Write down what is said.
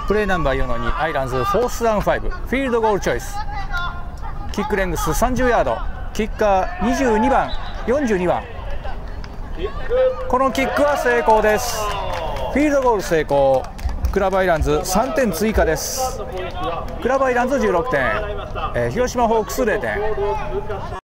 プレーナンバー4の2アイランズフォースダウン5フィールドゴールチョイス。キックレングス30ヤード、キッカー22番42番。このキックは成功です。フィールドゴール成功。クラブアイランズ3点追加です。クラブアイランズ16点、広島ホークス0点。